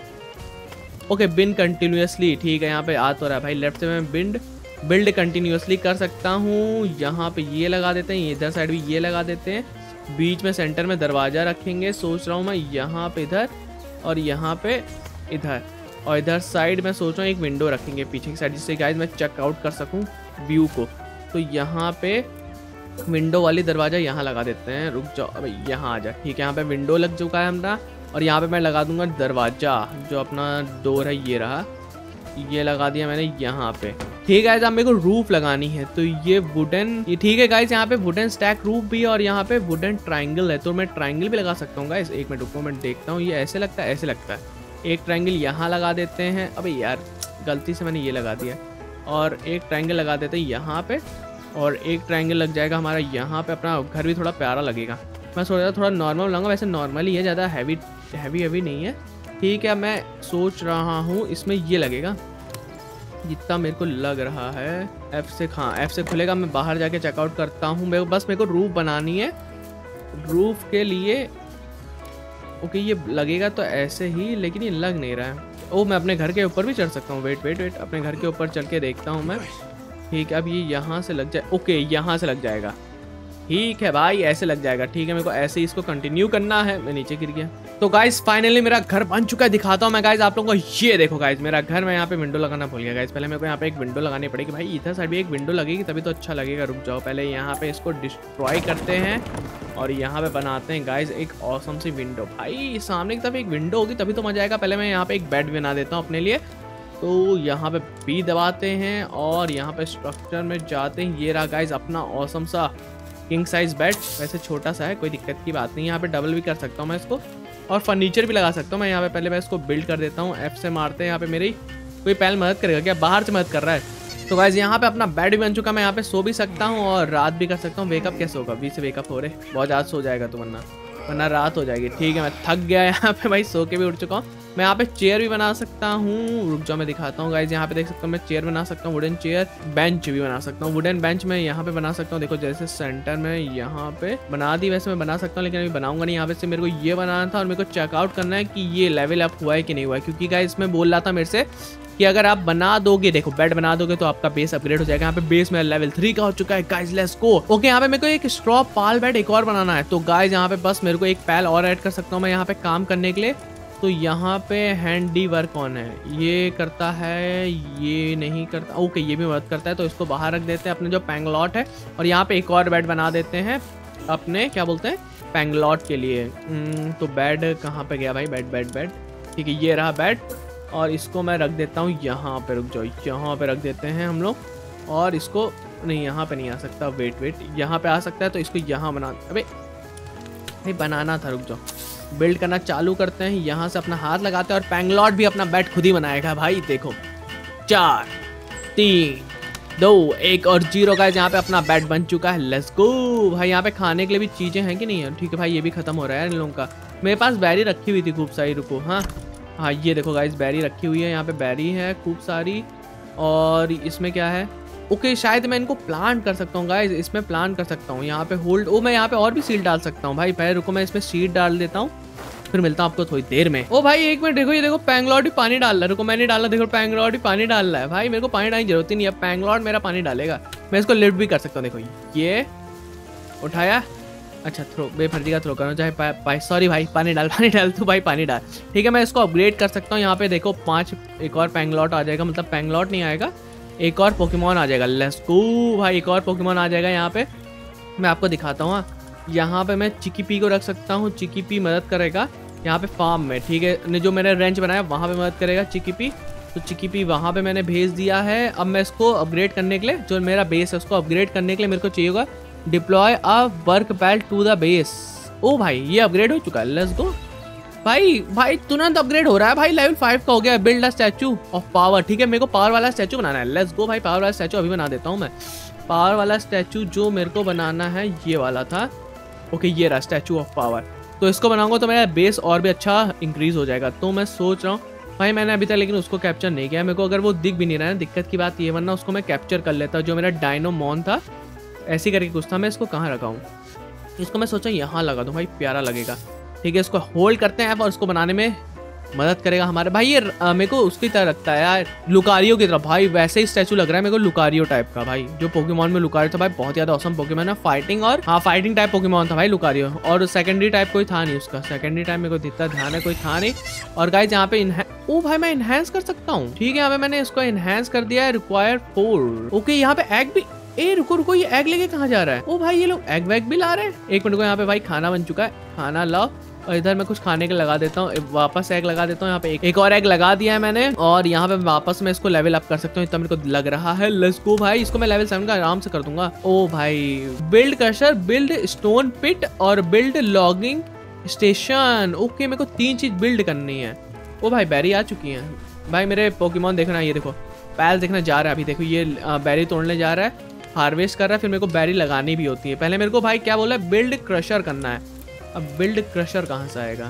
Speaker 1: ओके बिन कंटिन्यूसली, ठीक है यहाँ पे आ तो रहा है भाई। लेफ्ट से मैं बिंड बिल्ड कंटिन्यूसली कर सकता हूँ। यहाँ पे ये लगा देते हैं, इधर साइड भी ये लगा देते हैं, बीच में सेंटर में दरवाज़ा रखेंगे। सोच रहा हूँ मैं यहाँ पे इधर और यहाँ पे इधर, और इधर साइड में सोच रहा हूँ एक विंडो रखेंगे पीछे की साइड, जिससे गाइस मैं चेकआउट कर सकूँ व्यू को। तो यहाँ पे विंडो वाली दरवाज़ा यहाँ लगा देते हैं। रुक जाओ, अबे यहाँ आ जा। ठीक है यहाँ पे विंडो लग चुका है हमारा, और यहाँ पे मैं लगा दूंगा दरवाज़ा, जो अपना डोर है ये रहा, ये लगा दिया मैंने यहाँ पे। ठीक है अब मेरे को रूफ लगानी है, तो ये वुडन, ये ठीक है गाइस यहाँ पे वुडन स्टैक रूफ भी है, और यहाँ पे वुडन ट्रायंगल है, तो मैं ट्रायंगल भी लगा सकता हूँ गाइस। एक मिनट रुको मैं देखता हूँ, ये ऐसे लगता है, ऐसे लगता है। एक ट्रायंगल यहाँ लगा देते हैं, अबे यार गलती से मैंने ये लगा दिया, और एक ट्रायंगल लगा देते हैं यहाँ पे, और एक ट्रायंगल लग जाएगा हमारा यहाँ पे। अपना घर भी थोड़ा प्यारा लगेगा। मैं सोच रहा था थोड़ा नॉर्मल लगाऊंगा, वैसे नॉर्मल ही है, ज़्यादा हैवी हैवी हैवी नहीं है। ठीक है मैं सोच रहा हूँ इसमें ये लगेगा जितना मेरे को लग रहा है। एफ से, हाँ एफ से खुलेगा। मैं बाहर जाके चेकआउट करता हूँ। मेरे बस मेरे को रूफ बनानी है। रूफ के लिए ओके ये लगेगा तो ऐसे ही, लेकिन ये लग नहीं रहा है। ओ मैं अपने घर के ऊपर भी चढ़ सकता हूँ। वेट वेट वेट अपने घर के ऊपर चल के देखता हूँ मैं। ठीक है अब ये यहाँ से लग जाए। ओके यहाँ से लग जाएगा। ठीक है भाई ऐसे लग जाएगा। ठीक है मेरे को ऐसे ही इसको कंटिन्यू करना है। मैं नीचे गिर गया। तो गाइस फाइनली मेरा घर बन चुका है। दिखाता हूँ मैं गाइस आप लोगों को। ये देखो गाइस मेरा घर। मैं यहाँ पे विंडो लगाना भूल गया गाइस। पहले मेरे को यहाँ पे एक विंडो लगानी पड़ेगी। भाई इधर साइड भी एक विंडो लगेगी तभी तो अच्छा लगेगा। रुक जाओ पहले यहाँ पे इसको डिस्ट्रॉय करते हैं और यहाँ पे बनाते हैं गाइस एक ऑसम सी विंडो। भाई सामने की तरफ एक विंडो होगी तभी तो मजा आएगा। पहले मैं यहाँ पे एक बेड बना देता हूँ अपने लिए। तो यहाँ पे बी दबाते हैं और यहाँ पे स्ट्रक्चर में जाते हैं। ये रहा गाइस अपना ऑसम सा किंग साइज बेड। वैसे छोटा सा है कोई दिक्कत की बात नहीं। यहाँ पे डबल भी कर सकता हूँ मैं इसको और फर्नीचर भी लगा सकता हूँ मैं यहाँ पे। पहले मैं इसको बिल्ड कर देता हूँ। एफ से मारते हैं। यहाँ पे मेरी कोई पहले मदद करेगा क्या? बाहर से मदद कर रहा है। तो गाइस यहाँ पे अपना बेड भी बन चुका। मैं यहाँ पे सो भी सकता हूँ और रात भी कर सकता हूँ। वेकअप कैसे होगा? बी से वेकअप हो रहे बहुत ज़्यादा सो जाएगा तो वरना वरना रात हो जाएगी। ठीक है मैं थक गया यहाँ पे भाई। सो के भी उठ चुका हूँ। मैं यहाँ पे चेयर भी बना सकता हूँ। रुक जाओ मैं दिखाता हूँ गाइस। यहाँ पे देख सकता हूँ मैं चेयर बना सकता हूँ। वुडन चेयर, बेंच भी बना सकता हूँ। वुडन बेंच मैं यहाँ पे बना सकता हूँ। देखो जैसे सेंटर में यहाँ पे बना दी। वैसे मैं बना सकता हूँ लेकिन अभी बनाऊंगा नहीं। यहाँ पे से मेरे को ये बनाना था और मेरे को चेकआउट करना है कि ये लेवल अप हुआ है कि नहीं हुआ है। क्योंकि गाइस इसमें बोल रहा था मेरे से कि अगर आप बना दोगे, देखो बेड बना दोगे तो आपका बेस अपग्रेड हो जाएगा। यहाँ पे बेस मेरा लेवल थ्री का हो चुका है गाइस। Let's go. ओके यहाँ पे मेरे को एक स्ट्रॉ पाल बेड एक और बनाना है। तो गाइस यहाँ पे बस मेरे को एक पैल और ऐड कर सकता हूँ मैं यहाँ पे काम करने के लिए। तो यहाँ पे हैंडी वर्क कौन है? ये करता है, ये नहीं करता। ओके ये भी मदद करता है तो इसको बाहर रख देते हैं अपने जो पैंगलॉट है। और यहाँ पे एक और बेड बना देते हैं अपने क्या बोलते हैं पैंगलॉट के लिए। तो बेड कहाँ पे गया भाई? बेड बेड बेड ठीक है ये रहा बेड। और इसको मैं रख देता हूँ यहाँ पे। रुक जाओ यहाँ पे रख देते हैं हम लोग। और इसको नहीं यहाँ पे नहीं आ सकता। वेट वेट यहाँ पे आ सकता है तो इसको यहाँ बना। अबे नहीं बनाना था। रुक जाओ बिल्ड करना चालू करते हैं। यहाँ से अपना हाथ लगाते हैं और पैंगलॉट भी अपना बेड खुद ही बनाएगा भाई। देखो चार तीन दो एक और जीरो का यहाँ पे अपना बेड बन चुका है। लेट्स गो भाई। यहाँ पे खाने के लिए भी चीजें हैं कि नहीं है? ठीक है भाई ये भी खत्म हो रहा है इन लोगों का। मेरे पास बैरी रखी हुई थी खूब सारी। रुको हाँ हाँ ये देखो गाइस बैरी रखी हुई है। यहाँ पे बैरी है खूब सारी। और इसमें क्या है? ओके शायद मैं इनको प्लांट कर सकता हूँ गाइस। इसमें प्लांट कर सकता हूँ। यहाँ पे होल्ड ओ मैं यहाँ पे और भी सीड डाल सकता हूँ भाई। पहले रुको मैं इसमें सीड डाल देता हूँ फिर मिलता हूँ आपको थोड़ी देर में। ओ भाई एक मिनट देखो ये देखो पैंगलॉट भी पानी डाल रहा है। रुको मैंने डाला। देखो पैंगलॉट भी पानी डाल रहा है भाई। मेरे को पानी डालने की जरूरत ही नहीं है। पैंगलॉट मेरा पानी डालेगा। मैं इसको लिफ्ट भी कर सकता हूँ। देखो ये उठाया। अच्छा थ्रो बेफर्जी का थ्रो करो चाहे सॉरी भाई पानी डाल पानी डाल तू भाई पानी डाल। ठीक है मैं इसको अपग्रेड कर सकता हूँ। यहाँ पे देखो पांच एक और पैंगलॉट आ जाएगा। मतलब पैंगलॉट नहीं आएगा एक और पोकेमॉन आ जाएगा। लेट्स गो भाई एक और पोकेमॉन आ जाएगा यहाँ पे। मैं आपको दिखाता हूँ। यहाँ पे मैं चिकीपी को रख सकता हूँ। चिकीपी मदद करेगा यहाँ पे फार्म में। ठीक है ने जो मैंने रेंच बनाया वहाँ पे मदद करेगा चिकीपी। तो चिकीपी वहाँ पे मैंने भेज दिया है। अब मैं इसको अपग्रेड करने के लिए जो मेरा बेस है उसको अपग्रेड करने के लिए मेरे को चाहिए होगा deploy a work belt to the base. ओ भाई ये अपग्रेड हो चुका है। लेट्स गो भाई। भाई तुरंत अपग्रेड हो रहा है भाई। लेवल फाइव का हो गया। Build a statue of power. ठीक है मेरे को पावर वाला स्टैचू बनाना है। लेट्स गो भाई पावर वाला स्टैचू अभी बना देता हूँ मैं। पावर वाला स्टैचू जो मेरे को बनाना है ये वाला था। ओके ये रहा स्टैचू ऑफ पावर। तो इसको बनाऊंगा तो मेरा बेस और भी अच्छा इंक्रीज हो जाएगा। तो मैं सोच रहा हूँ भाई मैंने अभी तक लेकिन उसको कैप्चर नहीं किया। मेरे को अगर वो दिख भी नहीं रहा है दिक्कत की बात ये, वरना उसको मैं कैप्चर कर लेता। जो मेरा डायनोमॉन था ऐसे करके कुछ था। मैं इसको कहाँ रखा हूँ? इसको मैं सोचा यहाँ लगा दूँ भाई प्यारा लगेगा। ठीक है, इसको होल्ड करते हैं और इसको बनाने में मदद करेगा हमारे भाई। ये मेरे को उसकी तरह लगता है यार, लुकारियो की तरह भाई, वैसे ही स्टैचू लग रहा है मेरे को लुकारियो टाइप का भाई, जो पोकेमॉन में लुकारियो था भाई, बहुत ज्यादा ऑसम पोकेमॉन है, फाइटिंग और हाँ फाइटिंग टाइप पोकेमॉन था भाई लुकारियो, और सेकेंडरी टाइप कोई था नहीं उसका, सेकेंडरी टाइप मेरे को जितना ध्यान है कोई था नहीं। और गाइस यहाँ पे ओ भाई मैं इनहेंस कर सकता हूँ, ठीक है, यहाँ पे मैंने इसको इनहेंस कर दिया है, रिक्वायर फोर। ओके यहाँ पे एग भी, ए रुको रुको, ये एग लेके कहाँ जा रहा है? ओ भाई ये लोग एग वैग भी ला रहे हैं। एक मिनट को, यहाँ पे भाई खाना बन चुका है, खाना लाओ, और इधर मैं कुछ खाने के लगा देता हूँ, वापस एग लगा देता हूँ। यहाँ पे एक, एक और एग लगा दिया है मैंने, और यहाँ पे वापस मैं इसको लेवल अप कर सकता हूँ, इतना मेरे को लग रहा है। लेट्स गो भाई, इसको मैं लेवल सेवन का आराम से कर दूंगा। ओ भाई build crusher, build stone pit और बिल्ड लॉगिंग स्टेशन। ओके मेरे को तीन चीज बिल्ड करनी है। ओ भाई बैरी आ चुकी है भाई, मेरे पोकेमॉन देखना, ये देखो पैल देखना जा रहा है अभी, देखो ये बैरी तोड़ने जा रहा है, हार्वेस्ट कर रहा है, फिर मेरे को बैरी लगानी भी होती है। पहले मेरे को भाई क्या बोला है, बिल्ड क्रशर करना है। अब बिल्ड क्रशर कहाँ से आएगा?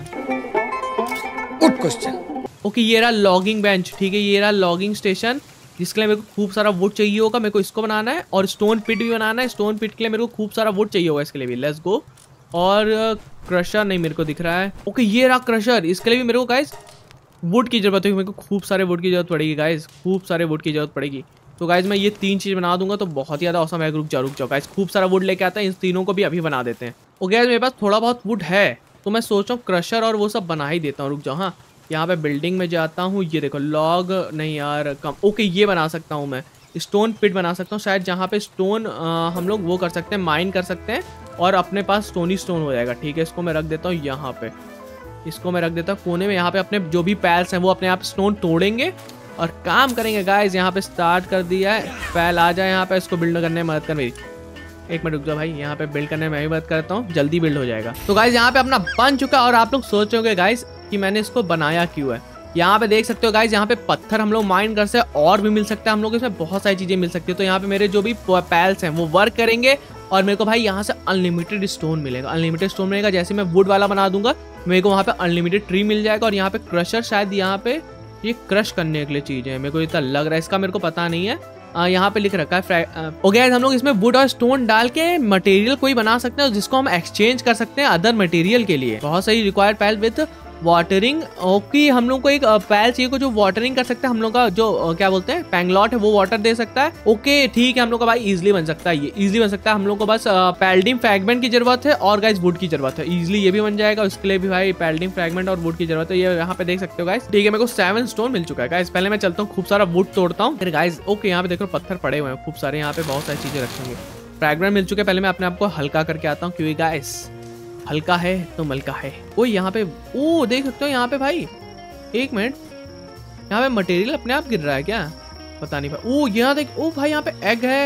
Speaker 1: Good question. ओके ये रहा लॉगिंग बेंच, ठीक है, ये रहा लॉगिंग स्टेशन, जिसके लिए मेरे को खूब सारा वुड चाहिए होगा, मेरे को इसको बनाना है, और स्टोन पिट भी बनाना है। स्टोन पिट के लिए मेरे को खूब सारा वुड चाहिए होगा इसके लिए भी। Let's go. और क्रशर नहीं मेरे को दिख रहा है। ओके ये रहा क्रशर, इसके लिए भी मेरे को गाइस वुड की जरूरत होगी, मेरे को खूब सारे वुड की जरूरत पड़ेगी गाइस, खूब सारे वुड की जरूरत पड़ेगी। तो गाइज मैं ये तीन चीज बना दूंगा तो बहुत ही ज्यादा औसम है। रुक जाओ रुक जाओ गाइज, खूब सारा वुड लेके आता है, इन तीनों को भी अभी बना देते हैं। ओके गाइज मेरे पास थोड़ा बहुत वुड है, तो मैं सोच रहा हूँ क्रशर और वो सब बना ही देता हूँ। रुक जाओ, हाँ यहाँ पे बिल्डिंग में जाता हूँ, ये देखो लॉग नहीं यार कम। ओके ये बना सकता हूँ मैं, स्टोन पिट बना सकता हूँ शायद, जहाँ पे स्टोन हम लोग वो कर सकते हैं, माइन कर सकते हैं, और अपने पास स्टोन ही स्टोन हो जाएगा। ठीक है इसको मैं रख देता हूँ यहाँ पे, इसको मैं रख देता हूँ कोने में। यहाँ पे अपने जो भी पैल्स हैं वो अपने आप स्टोन तोड़ेंगे और काम करेंगे। गाइज यहाँ पे स्टार्ट कर दिया है, पैल आ जाए यहाँ पे, इसको बिल्ड करने में मदद कर मेरी। एक मिनट रुक जाओ भाई, यहाँ पे बिल्ड करने में मैं भी मदद करता हूँ, जल्दी बिल्ड हो जाएगा। तो गाइज यहाँ पे अपना बन चुका है, और आप लोग सोच रहे गाइज कि मैंने इसको बनाया क्यों है। यहाँ पे देख सकते हो गाइज, यहाँ पे पत्थर हम लोग माइन कर सकते हैं, और भी मिल सकता है हम लोग, इसमें बहुत सारी चीजें मिल सकती है। तो यहाँ पे मेरे जो भी पैल्स हैं वो वर्क करेंगे, और मेरे को भाई यहाँ से अनलिमिटेड स्टोन मिलेगा, अनलिमिटेड स्टोन मिलेगा। जैसे मैं वुड वाला बना दूंगा मेरे को वहाँ पे अनलिमिटेड ट्री मिल जाएगा। और यहाँ पे क्रशर शायद यहाँ पे ये क्रश करने के लिए चीज है, मेरे को इतना लग रहा है, इसका मेरे को पता नहीं है। आ, यहाँ पे लिख रखा है। ओके गाइस हम लोग इसमें वुड और स्टोन डाल के मटेरियल कोई बना सकते हैं, जिसको हम एक्सचेंज कर सकते हैं अदर मटेरियल के लिए। बहुत सही। Required pal with watering. Okay हम लोग को एक पैल चाहिए को जो वाटरिंग कर सकता है, हम लोग का जो क्या बोलते हैं पैंगलॉट है वो वाटर दे सकता है। ओके ठीक है, हम लोग का भाई इजीली बन सकता है, ये इजीली बन सकता है। हम लोग को बस पैल्डियम फ्रैगमेंट की जरूरत है, और गाइस वुड की जरूरत है, इजीली ये भी बन जाएगा। उसके लिए भी भाई पैल्डियम फ्रैगमेंट और वुड की जरूरत है, ये यहाँ पे देख सकते हो गाइस। ठीक है मेरे को सेवन स्टोन मिल चुका है गाइस। पहले मैं चलता हूँ खूब सारा वुड तोड़ता हूँ फिर गाइस। ओके यहाँ पे देखो पत्थर पड़े हुए हैं खूब सारे, यहाँ पे बहुत सारी चीजें रखेंगे। फ्रैगमेंट मिल चुके हैं, पहले मैं अपने आप को हल्का करके आता हूँ, क्योंकि गाइस हल्का है तो मलका है। ओ यहाँ पे ओ देख सकते हो यहाँ पे भाई, एक मिनट, यहाँ पे मटेरियल अपने आप गिर रहा है क्या, पता नहीं भाई। ओ यहाँ देख, ओ भाई यहाँ पे एग है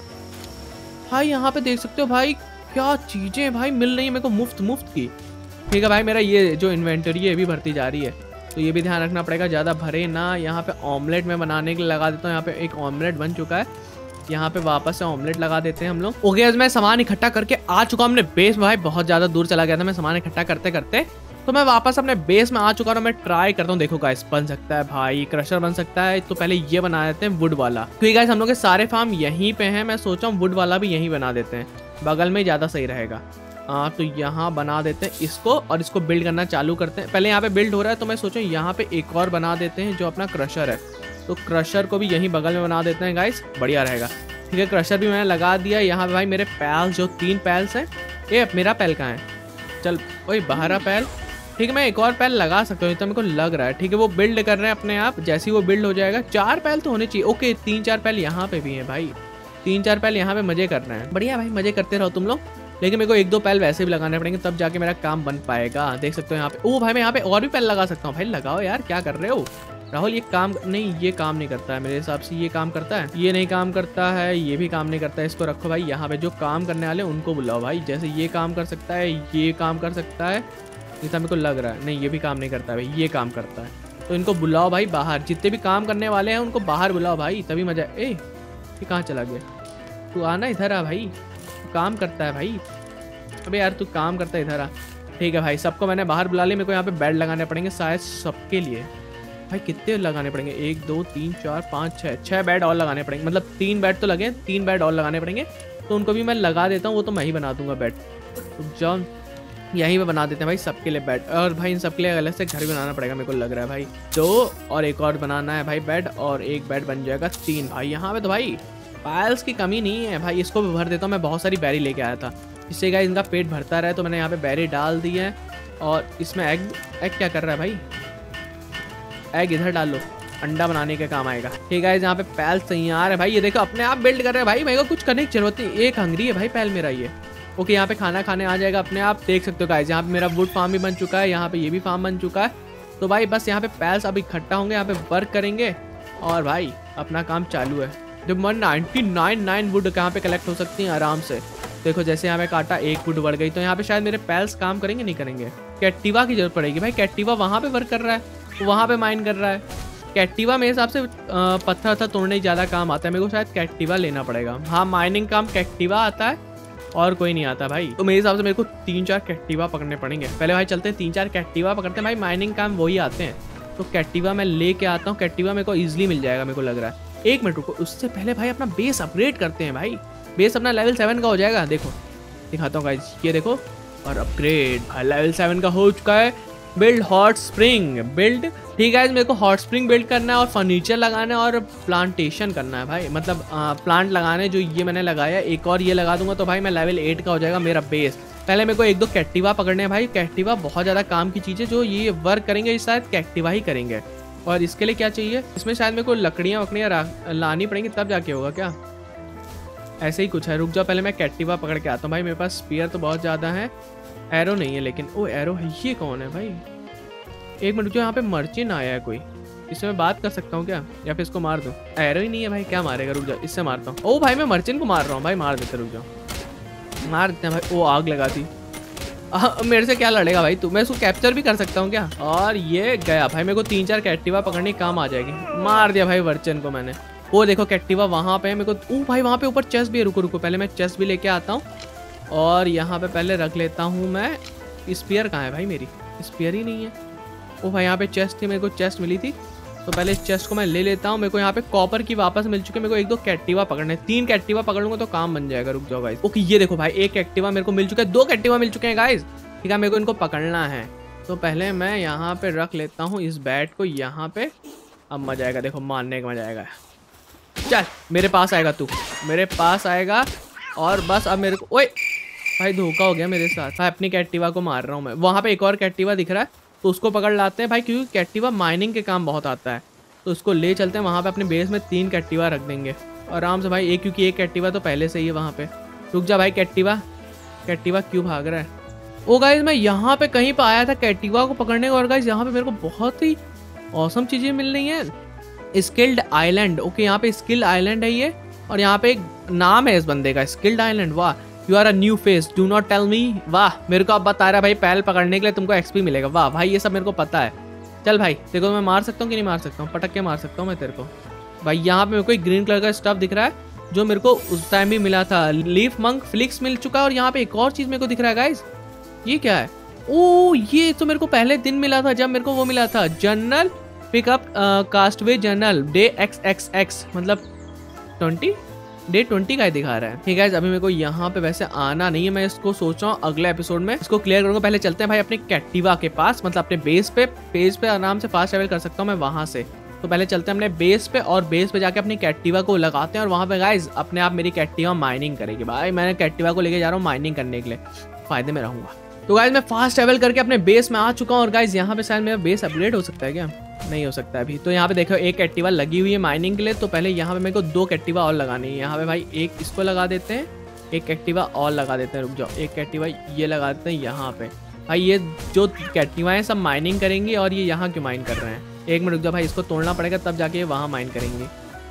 Speaker 1: भाई, यहाँ पे देख सकते हो भाई क्या चीजें भाई मिल रही है मेरे को मुफ्त मुफ्त की। ठीक है भाई मेरा ये जो इन्वेंटरी है भी भरती जा रही है, तो ये भी ध्यान रखना पड़ेगा ज्यादा भरे ना। यहाँ पे ऑमलेट में बनाने के लिए लगा देता हूँ, यहाँ पे एक ऑमलेट बन चुका है, यहाँ पे वापस से ऑमलेट लगा देते हैं हम लोग। ओके मैं सामान इकट्ठा करके आ चुका हूँ अपने बेस में भाई, बहुत ज्यादा दूर चला गया था मैं सामान इकट्ठा करते करते, तो मैं वापस अपने बेस में आ चुका हूँ। मैं ट्राई करता हूँ, देखो गाइस बन सकता है भाई, क्रशर बन सकता है। तो पहले ये बना देते हैं वुड वाला, क्योंकि गाइस हम लोग के सारे फार्म यहीं पे हैं। मैं सोचा हूँ वुड वाला भी यहीं बना देते हैं, बगल में ज्यादा सही रहेगा। हाँ तो यहाँ बना देते हैं इसको, और इसको बिल्ड करना चालू करते हैं। पहले यहाँ पे बिल्ड हो रहा है, तो मैं सोचा यहाँ पे एक और बना देते हैं जो अपना क्रशर है, तो क्रशर को भी यहीं बगल में बना देते हैं गाइस, बढ़िया रहेगा। ठीक है क्रशर भी मैंने लगा दिया। यहाँ पे भाई मेरे पैल्स जो तीन पैल्स हैं, ये मेरा पैल कहाँ है, चल वही बाहर पैल। ठीक है मैं एक और पैल लगा सकता हूँ, तो मेरे को लग रहा है। ठीक है वो बिल्ड कर रहे हैं अपने आप, जैसे ही वो बिल्ड हो जाएगा। चार पैल तो होने चाहिए। ओके तीन चार पैल यहाँ पे भी हैं भाई, तीन चार पैल यहाँ पे मजे कर रहे हैं, बढ़िया भाई मजे करते रहो तुम लोग। लेकिन मेरे को एक दो पैल वैसे भी लगाने पड़ेंगे, तब जाके मेरा काम बन पाएगा। देख सकते हो यहाँ पे, ओ भाई मैं यहाँ पे और भी पैल लगा सकता हूँ। भाई लगाओ यार, क्या कर रहे हो राहुल, ये काम नहीं, ये काम नहीं करता है मेरे हिसाब से। ये काम करता है, ये नहीं काम करता है, ये भी काम नहीं करता है। इसको रखो भाई यहाँ पे, जो काम करने वाले उनको बुलाओ भाई। जैसे ये काम कर सकता है, ये काम कर सकता है, जैसा मेरे को लग रहा है। नहीं ये भी काम नहीं करता है भाई, ये काम करता है। तो इनको बुलाओ भाई बाहर, जितने भी काम करने वाले हैं उनको बाहर बुलाओ भाई, तभी मजा। ए ये कहाँ चला गया, तू आना इधर आ भाई, तू काम करता है भाई। अबे यार तू काम करता है, इधर आ। ठीक है भाई सबको मैंने बाहर बुला लिया। मेरे को यहाँ पे बेड लगाने पड़ेंगे शायद सबके लिए। भाई कितने लगाने पड़ेंगे, एक दो तीन चार पाँच छः, छः बेड और लगाने पड़ेंगे। मतलब तीन बेड तो लगे, तीन बेड और लगाने पड़ेंगे, तो उनको भी मैं लगा देता हूँ। वो तो मैं ही बना दूंगा बेड। रुक जाओ, यहीं पे बना देते हैं भाई सबके लिए बेड। और भाई इन सबके लिए अलग से घर भी बनाना पड़ेगा मेरे को लग रहा है भाई। दो और एक और बनाना है भाई बेड, और एक बेड बन जाएगा तीन भाई। यहाँ पे तो भाई पायल्स की कमी नहीं है भाई। इसको भी भर देता हूँ, मैं बहुत सारी बैरी लेके आया था, इससे गाइस इनका पेट भरता रहे। तो मैंने यहाँ पे बैरी डाल दी है। और इसमें एग एग क्या कर रहा है भाई? एग इधर डाल लो, अंडा बनाने के काम आएगा। ठीक है यहाँ पे पैल तैयार है भाई। ये देखो अपने आप बिल्ड कर रहे हैं भाई, मेरे को कुछ करने की जरूरत नहीं। एक हंगरी है भाई पैल मेरा ये। ओके यहाँ पे खाना खाने आ जाएगा अपने आप, देख सकते हो गाइस। यहाँ पे मेरा वुड फार्म भी बन चुका है, यहाँ पे ये भी फार्म बन चुका है। तो भाई बस यहाँ पे पैल्स अब इकट्ठा होंगे, यहाँ पे वर्क करेंगे और भाई अपना काम चालू है। जब मन नाइनटी नाइन नाइन वुड यहाँ पे कलेक्ट हो सकती है आराम से। देखो जैसे यहाँ पे काटा एक वुड बढ़ गई, तो यहाँ पे शायद मेरे पैल्स काम करेंगे नहीं करेंगे। कैटिवा की जरूरत पड़ेगी भाई। कैटिवा वहाँ पे वर्क कर रहा है, वहाँ पे माइन कर रहा है। कैटिवा मेरे हिसाब से पत्थर वत्थर तोड़ने ज़्यादा काम आता है, मेरे को शायद कैटिवा लेना पड़ेगा। हाँ माइनिंग काम कैटिवा आता है और कोई नहीं आता भाई। तो मेरे हिसाब से मेरे को तीन चार कैटिवा पकड़ने पड़ेंगे। पहले भाई चलते हैं तीन चार कैटिवा पकड़ते हैं भाई, माइनिंग काम वही आते हैं। तो कैटिवा मैं लेके आता हूँ, कैटिवा मेरे को ईजिली मिल जाएगा मेरे को लग रहा है। एक मिनट रुको, उससे पहले भाई अपना बेस अपग्रेड करते हैं भाई। बेस अपना लेवल सेवन का हो जाएगा, देखो दिखाता हूँ गाइस, ये देखो। और अपग्रेड भाई लेवल सेवन का हो चुका है। बिल्ड हॉट स्प्रिंग बिल्ड, ठीक है मेरे को हॉट स्प्रिंग बिल्ड करना है और फर्नीचर लगाना है और प्लांटेशन करना है भाई। मतलब आ, प्लांट लगाने जो ये मैंने लगाया, एक और ये लगा दूंगा तो भाई मैं लेवल एट का हो जाएगा मेरा बेस। पहले मेरे को एक दो कैटिवा पकड़ने हैं भाई। कैटिवा बहुत ज़्यादा काम की चीज़ है, जो ये वर्क करेंगे ये शायद कैटिवा ही करेंगे। और इसके लिए क्या चाहिए, इसमें शायद मेरे को लकड़ियाँ वकड़ियाँ लानी पड़ेंगी तब जाके होगा क्या? ऐसे ही कुछ है, रुक जाओ पहले मैं कैटिवा पकड़ के आता हूँ भाई। मेरे पास स्पीयर तो बहुत ज़्यादा है, एरो नहीं है लेकिन। ओ एरो है, ये कौन है भाई? एक मिनट, जो यहाँ पे मर्चेंट आया है कोई, इससे मैं बात कर सकता हूँ क्या, या फिर इसको मार दूँ? एरो ही नहीं है भाई, क्या मारेगा? रुक जाओ इससे मारता हूँ। ओ भाई मैं मर्चेंट को मार रहा हूँ भाई, मार देते, रुक जाओ मार देते हैं भाई। ओ आग लगा दी, मेरे से क्या लड़ेगा भाई तू? मैं इसको कैप्चर भी कर सकता हूँ क्या? और ये गया भाई, मेरे को तीन चार कैटिवा पकड़ने काम आ जाएगी। मार दिया भाई वर्चन को मैंने। वो देखो कैटिवा वहाँ पे है मेरे को। ओ भाई वहाँ पे ऊपर चेस्ट भी है, रुको रुको पहले मैं चेस्ट भी लेके आता हूँ। और यहाँ पे पहले रख लेता हूँ मैं। स्पीयर कहाँ है भाई? मेरी स्पीयर ही नहीं है। ओ भाई यहाँ पे चेस्ट थी, मेरे को चेस्ट मिली थी, तो पहले इस चेस्ट को मैं ले लेता हूँ। मेरे को यहाँ पे कॉपर की वापस मिल चुकी है। मेरे को एक दो कैटिवा पकड़ने, तीन कैटिवा पकड़ लूंगा तो काम बन जाएगा। रुक जाओ गाइस। ओके ये देखो भाई, एक कैटिवा मेरे को मिल चुका है, दो कैटिवा मिल चुके हैं गाइस। ठीक है मेरे को इनको पकड़ना है, तो पहले मैं यहाँ पे रख लेता हूँ इस बैट को यहाँ पे। अब मजा आएगा, देखो मारने का मजा आएगा। चल मेरे पास आएगा तू, मेरे पास आएगा। और बस अब मेरे को, ओए भाई धोखा हो गया मेरे साथ भाई। अपनी कैटिवा को मार रहा हूँ मैं। वहाँ पे एक और कैटिवा दिख रहा है, तो उसको पकड़ लाते हैं भाई, क्योंकि कैटिवा माइनिंग के काम बहुत आता है। तो उसको ले चलते हैं वहाँ पे, अपने बेस में तीन कैटिवा रख देंगे आराम से भाई। एक क्योंकि एक कैटिवा तो पहले से ही है वहाँ पे। रुक जा भाई, कैटिवा कैटिवा क्यों भाग रहा है? ओ गाइज मैं यहाँ पे कहीं पे आया था कैटिवा को पकड़ने को, और गाइज यहाँ पे मेरे को बहुत ही औसम चीजें मिल रही हैं। स्किल्ड आइलैंड, ओके यहाँ पे स्किल्ड आइलैंड है ये, और यहाँ पे एक नाम है इस बंदे का, स्किल्ड आइलैंड। वाह, you are a new face, do not tell me. वाह मेरे को अब बता रहा है भाई, पैल पकड़ने के लिए तुमको एक्सपी मिलेगा। वाह भाई ये सब मेरे को पता है। चल भाई देखो मैं मार सकता हूँ कि नहीं मार सकता हूँ? पटक के मार सकता हूँ मैं तेरे को भाई। यहाँ पे मेरे को एक ग्रीन कलर का स्टफ दिख रहा है, जो मेरे को उस टाइम भी मिला था। लीफ मंक फ्लिक्स मिल चुका है। और यहाँ पे एक और चीज मेरे को दिख रहा है गाइज, ये क्या है? ओ ये तो मेरे को पहले दिन मिला था, जब मेरे को वो मिला था general pickup castaway general day X X X, मतलब ट्वेंटी डे ट्वेंटी का ही दिखा रहा है। ठीक है अभी मेरे को यहाँ पे वैसे आना नहीं है, मैं इसको सोच रहा हूँ अगले एपिसोड में इसको क्लियर करूंगा। पहले चलते हैं भाई अपने कैटिवा के पास, मतलब अपने बेस पे। बेस पे आराम से फास्ट ट्रैवल कर सकता हूँ मैं वहां से। तो पहले चलते हैं अपने बेस पे, और बेस पे जाके अपनी कैटिवा को लगाते हैं। और वहाँ पे गाइज अपने आप मेरी कैटिवा माइनिंग करेगी भाई। मैंने कैटिवा को लेके जा रहा हूँ माइनिंग करने के लिए, फायदे में रहूंगा। तो गाइज मैं फास्ट ट्रैवल करके अपने बेस में आ चुका हूँ। और गाइज यहाँ पे शायद मेरा बेस अपग्रेड हो सकता है क्या? नहीं हो सकता अभी। तो यहाँ पे देखो एक कैटिवा लगी हुई है माइनिंग के लिए, तो पहले यहाँ पे मेरे को दो कैटिवा और लगानी है। यहाँ पे भाई एक इसको लगा देते हैं, एक कैटिवा और लगा देते हैं। रुक जाओ, एक कैटिवा ये लगा देते हैं यहाँ पे भाई। ये जो कैटिवा है सब माइनिंग करेंगी, और ये यहाँ क्यों माइन कर रहे हैं? एक मिनट रुक जाओ भाई, इसको तोड़ना पड़ेगा तब जाके वहाँ माइन करेंगे।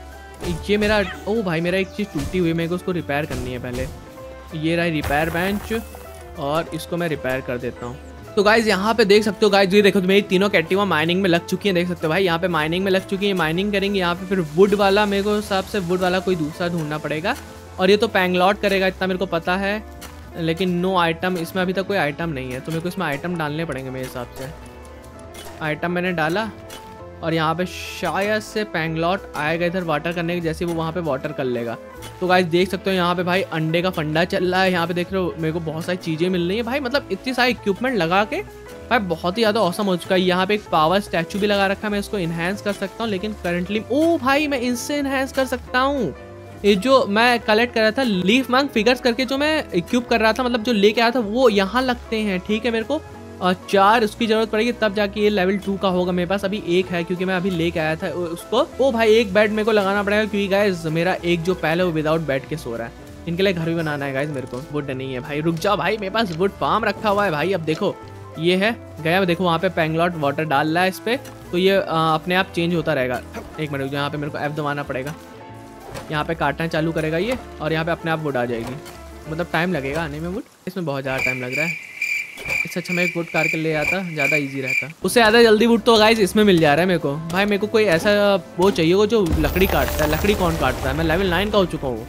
Speaker 1: ये मेरा, ओ भाई मेरा एक चीज़ टूटी हुई है, मेरे को उसको रिपेयर करनी है पहले। ये रहा रिपेयर बेंच, और इसको मैं रिपेयर कर देता हूँ। तो गाइज यहाँ पे देख सकते हो गाइज, ये देखो तो मेरी तीनों कैटिवा माइनिंग में लग चुकी हैं। देख सकते हो भाई यहाँ पे माइनिंग में लग चुकी है, माइनिंग करेंगे। यहाँ पे फिर वुड वाला मेरे को हिसाब से वुड वाला कोई दूसरा ढूंढना पड़ेगा, और ये तो पैंगलॉट करेगा इतना मेरे को पता है। लेकिन नो आइटम, इसमें अभी तक कोई आइटम नहीं है, तो मेरे को इसमें आइटम डालने पड़ेंगे मेरे हिसाब से। आइटम मैंने डाला, और यहाँ पे शायद से पैंगलॉट आएगा इधर वाटर करने के, जैसे वो वहाँ पे वाटर कर लेगा। तो गाइस देख सकते हो यहाँ पे भाई अंडे का फंडा चल रहा है। यहाँ पे देख रहे हो मेरे को बहुत सारी चीजें मिल रही है भाई, मतलब इतनी सारी इक्विपमेंट लगा के भाई बहुत ही ज्यादा औसम हो चुका है। यहाँ पे एक पावर स्टैचू भी लगा रखा है, मैं इसको इनहेंस कर सकता हूँ, लेकिन करंटली ओ भाई मैं इससे इनहेंस कर सकता हूँ। ये जो मैं कलेक्ट कर रहा था लीफ मंक फिगर्स करके, जो मैं इक्विप कर रहा था, मतलब जो लेके आया था, वो यहाँ लगते हैं। ठीक है, मेरे को और चार उसकी जरूरत पड़ेगी तब जाके ये लेवल टू का होगा। मेरे पास अभी एक है क्योंकि मैं अभी लेके आया था उसको। ओ भाई एक बेड मेरे को लगाना पड़ेगा क्योंकि गाइस मेरा एक जो पहले वो विदाउट बेड के सो रहा है। इनके लिए घर भी बनाना है गाइस मेरे को। वुड नहीं है भाई, रुक जाओ भाई, मेरे पास वुड फार्म रखा हुआ है भाई। अब देखो ये है गया, देखो वहाँ पे पैंगलॉट वाटर डाल रहा है इस पे, तो ये आ, अपने आप चेंज होता रहेगा। एक मिनट, यहाँ पे मेरे को एफ दबाना पड़ेगा, यहाँ पे काटना चालू करेगा ये, और यहाँ पे अपने आप वुड आ जाएगी। मतलब टाइम लगेगा आने में वुड, इसमें बहुत ज़्यादा टाइम लग रहा है। इससे अच्छा मैं एक वुड कार के ले आता, ज़्यादा इजी रहता। उससे ज़्यादा जल्दी वुड तो गाइस इसमें मिल जा रहा है मेरे को। भाई मेरे को कोई ऐसा वो चाहिए वो जो लकड़ी काटता है। लकड़ी कौन काटता है? मैं लेवल नाइन का हो चुका हूँ।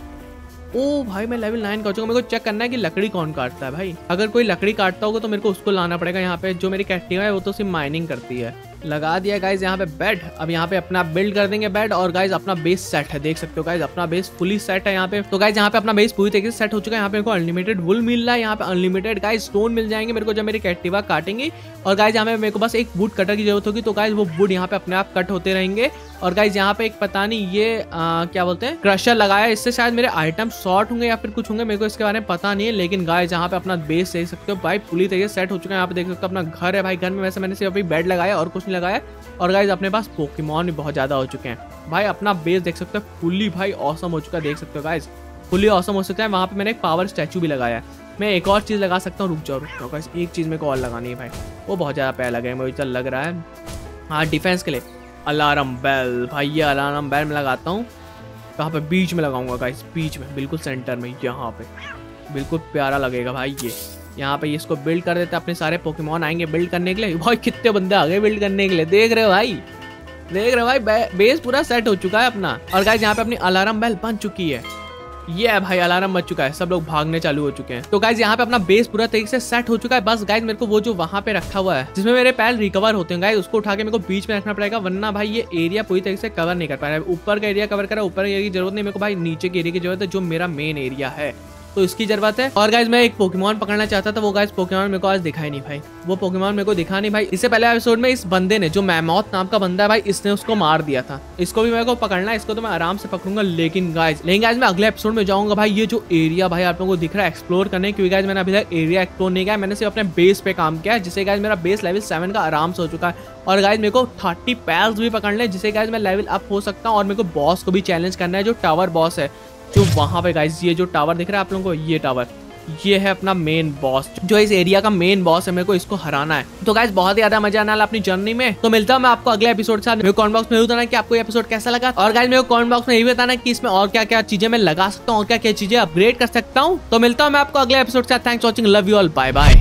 Speaker 1: ओ भाई मैं लेवल नाइन का हो चुका हूँ। मेरे को चेक करना है कि लकड़ी कौन काटता है भाई। अगर कोई लकड़ी काटता होगा तो मेरे को उसको लाना पड़ेगा। यहाँ पे जो मेरी कैक्टिवा है वो तो सिर्फ माइनिंग करती है। लगा दिया गाइज यहाँ पे बेड। अब यहाँ पे अपना बिल्ड कर देंगे बेड, और गाइज अपना बेस सेट है, देख सकते हो गाइज अपना बेस फुली सेट है यहाँ पे। तो गाइज यहाँ पे अपना बेस पूरी तरीके से सेट हो चुका है। यहाँ पे मेरे को अनलिमिटेड वुल मिल रहा है, यहाँ पे अनलिमिटेड गाइज स्टोन मिल जाएंगे मेरे को जब मेरी कैक्टिवा काटेंगे। और गाइज यहाँ पे मेरे को बस एक वुड कटर की जरूरत होगी, तो गाइज वो वुड यहाँ पे अपने आप कट होते रहेंगे। और गाइज यहाँ पे एक पता नहीं ये आ, क्या बोलते हैं क्रशर लगाया, इससे शायद मेरे आइटम शॉर्ट होंगे या फिर कुछ होंगे, मेरे को इसके बारे में पता नहीं है। लेकिन गाइज यहाँ पे अपना बेस देख सकते हो भाई पूरी तरीके से सेट हो चुका है। यहाँ पे देख सकते हो अपना घर है भाई। घर में वैसे मैंने सिर्फ अभी बेड लगाया और कुछ नहीं लगाया। और गाइज अपने पास पोकेमॉन भी बहुत ज्यादा हो चुके हैं भाई। अपना बेस देख सकते हो फुली भाई ऑसम हो चुका है, देख सकते हो गाइज फुली ऑसम हो सकता है। वहाँ पे मैंने एक पावर स्टैचू भी लगाया है। मैं एक और चीज लगा सकता हूँ, रुक जाओ रुक जाओ गाइज, एक चीज मेरे को और लगानी है भाई, वो बहुत ज्यादा पैर लगे मुझे चल लग रहा है। हाँ डिफेंस के लिए अलार्म बेल भाई, ये अलार्म बेल मैं लगाता हूँ। कहाँ पे? बीच में लगाऊंगा गाइज, बीच में बिल्कुल सेंटर में, यहाँ पे बिल्कुल प्यारा लगेगा भाई। ये यहाँ पे इसको बिल्ड कर देते हैं, अपने सारे पोकेमॉन आएंगे बिल्ड करने के लिए। भाई कितने बंदे आ गए बिल्ड करने के लिए, देख रहे हो भाई, देख रहे हो भाई बे, बेस पूरा सेट हो चुका है अपना। और गाइस यहाँ पे अपनी अलार्म बेल बन चुकी है। ये भाई अलार्म बज चुका है, सब लोग भागने चालू हो चुके हैं। तो गाइस यहाँ पे अपना बेस पूरा तरीके से सेट हो चुका है। बस गाइस मेरे को वो जो वहाँ पे रखा हुआ है जिसमें मेरे पैर रिकवर होते हैं गाइस, उसको उठा के मेरे को बीच में रखना पड़ेगा, वरना भाई ये एरिया पूरी तरीके से कवर नहीं कर पा रहा है। ऊपर का एरिया कवर करा, ऊपर एरिया की जरूरत नहीं मेरे को भाई, नीचे के एरिया की जरूरत है जो मेरा मेन एरिया है, तो इसकी जरूरत है। और गाइज मैं एक पोकेमॉन पकड़ना चाहता था, वो गाइज पोकेमॉन मेरे को आज दिखाई नहीं भाई, वो पोकेमॉन मेरे को दिखा नहीं भाई। इससे पहले एपिसोड में इस बंदे ने, जो मैमॉथ नाम का बंदा है भाई, इसने उसको मार दिया था। इसको भी मेरे को पकड़ना है, इसको तो मैं आराम से पकड़ूंगा। लेकिन गाइज लेकिन गाइज मैं अगले एपिसोड में जाऊंगा भाई। ये जो एरिया भाई आप लोगों को दिख रहा है एक्सप्लोर करने, क्योंकि गाइज मैंने अभी तक एरिया एक्सप्लोर नहीं किया, मैंने सिर्फ अपने बेस पे काम किया, जिससे गाइज मेरा बेस लेवल सेवन का आराम से हो चुका है। और गाइज मेरे को थर्टी पैल्स भी पकड़ने, जिससे गाइज मैं लेवल अप हो सकता हूँ। और मेरे को बॉस को भी चैलेंज करना है, जो टावर बॉस है जो वहां पे गाइज, ये जो टावर दिख रहा है आप लोगों को, ये टावर, ये है अपना मेन बॉस, जो इस एरिया का मेन बॉस है। मेरे को इसको हराना है। तो गाइस बहुत ज्यादा मजा आने वाला अपनी जर्नी में। तो मिलता हूं मैं आपको अगले एपिसोड के साथ। मेरे को कमेंट बॉक्स में बताना कि आपको ये एपिसोड कैसा लगा, और गाइस मेरे को कमेंट बॉक्स में ये बताना कि इसमें और क्या क्या चीजें मैं लगा सकता हूँ और क्या क्या चीजें अपग्रेड कर सकता हूँ। तो मिलता हूं मैं आपको अगले एपिसोड के साथ। Thanks watching, love you all, bye bye.